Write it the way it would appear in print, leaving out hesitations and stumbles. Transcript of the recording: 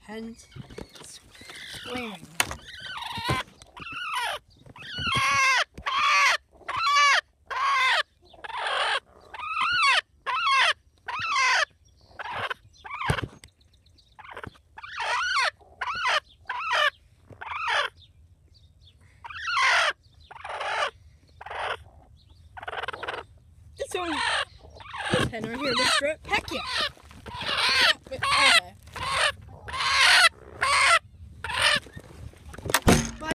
Hens screaming. This one, this hen right here, Mr. Heck yeah!